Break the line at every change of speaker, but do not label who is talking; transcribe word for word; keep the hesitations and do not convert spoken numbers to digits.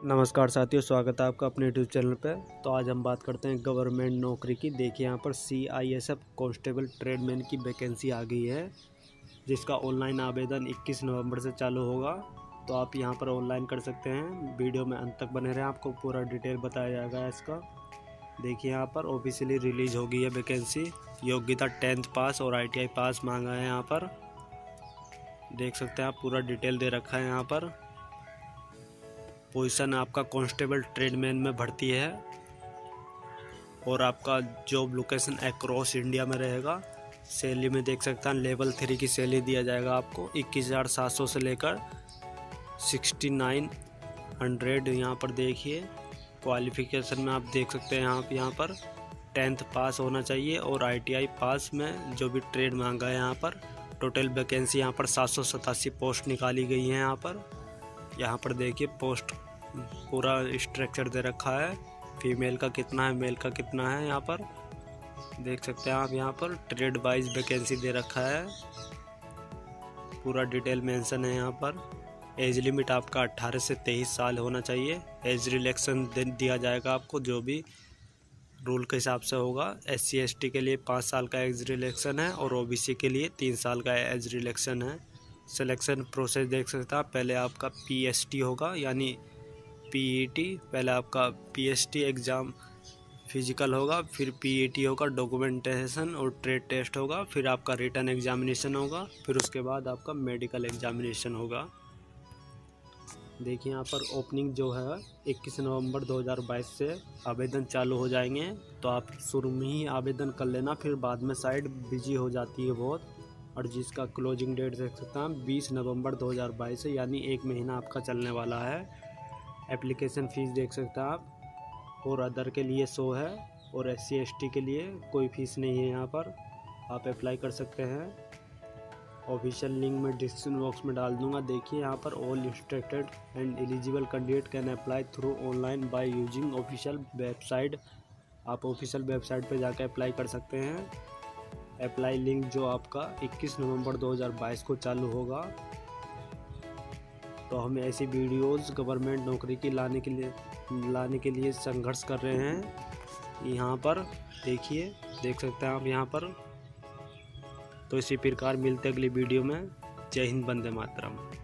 नमस्कार साथियों, स्वागत है आपका अपने यूट्यूब चैनल पे। तो आज हम बात करते हैं गवर्नमेंट नौकरी की। देखिए यहाँ पर C I S F constable tradesman की वैकेंसी आ गई है, जिसका ऑनलाइन आवेदन इक्कीस नवंबर से चालू होगा। तो आप यहाँ पर ऑनलाइन कर सकते हैं। वीडियो में अंत तक बने रहें, आपको पूरा डिटेल बताया जाएगा इसका। देखिए यहाँ पर ऑफिशियली रिलीज हो गई है वैकेंसी। योग्यता टेंथ पास और आई टी आई पास मांगा है। यहाँ पर देख सकते हैं आप, पूरा डिटेल दे रखा है यहाँ पर। पोजीशन आपका कांस्टेबल ट्रेडमैन में भर्ती है और आपका जॉब लोकेशन अक्रॉस इंडिया में रहेगा। सैलरी में देख सकते हैं लेवल थ्री की सैलरी दिया जाएगा आपको इक्कीस हज़ार सात सौ से लेकर सिक्सटी नाइन हंड्रेड। यहाँ पर देखिए क्वालिफिकेशन में आप देख सकते हैं आप यहाँ पर टेंथ पास होना चाहिए और आई टी आई पास में जो भी ट्रेड मांगा है। यहाँ पर टोटल वैकेंसी यहाँ पर सात सौ सतासी पोस्ट निकाली गई हैं। यहाँ पर यहाँ पर देखिए पोस्ट पूरा स्ट्रक्चर दे रखा है। फीमेल का कितना है, मेल का कितना है, यहाँ पर देख सकते हैं आप। यहाँ पर ट्रेड वाइज वैकेंसी दे रखा है, पूरा डिटेल मेंशन है। यहाँ पर एज लिमिट आपका अट्ठारह से तेईस साल होना चाहिए। एज रिलैक्सेशन दिया जाएगा आपको, जो भी रूल के हिसाब से होगा। एस सी एस टी के लिए पाँच साल का एज रिलैक्सेशन है और ओ बी सी के लिए तीन साल का एज रिलैक्सेशन है। सिलेक्शन प्रोसेस देख सकते हैं आप। पहले आपका पी एस टी होगा, यानी पी ई टी। पहले आपका P S T exam physical होगा, फिर पी ई टी होगा, डॉक्यूमेंटेशन और ट्रेड टेस्ट होगा, फिर आपका रिटन एग्जामिनेशन होगा, फिर उसके बाद आपका मेडिकल एग्जामिनेशन होगा। देखिए यहाँ पर ओपनिंग जो है इक्कीस नवंबर दो हज़ार बाईस से आवेदन चालू हो जाएंगे। तो आप शुरू में ही आवेदन कर लेना, फिर बाद में साइट बिजी हो जाती है बहुत। और जिसका क्लोजिंग डेट देख सकते हैं बीस नवंबर दो हज़ार बाईस है, यानी एक महीना आपका चलने वाला है। एप्लीकेशन फ़ीस देख सकते हैं आप, और अदर के लिए सौ है और एस सी एस टी के लिए कोई फ़ीस नहीं है। यहाँ पर आप अप्लाई कर सकते हैं। ऑफिशियल लिंक में डिस्क्रिप्शन बॉक्स में डाल दूंगा। देखिए यहाँ पर all instructed and eligible candidate can apply through online by using official website. आप ऑफिशियल वेबसाइट पर जाकर अप्लाई कर सकते हैं। अप्लाई लिंक जो आपका इक्कीस नवंबर दो हज़ार बाईस को चालू होगा। तो हम ऐसी वीडियोस गवर्नमेंट नौकरी की लाने के लिए लाने के लिए संघर्ष कर रहे हैं। यहाँ पर देखिए, देख सकते हैं आप यहाँ पर। तो इसी प्रकार मिलते अगली वीडियो में। जय हिंद, वंदे मातरम।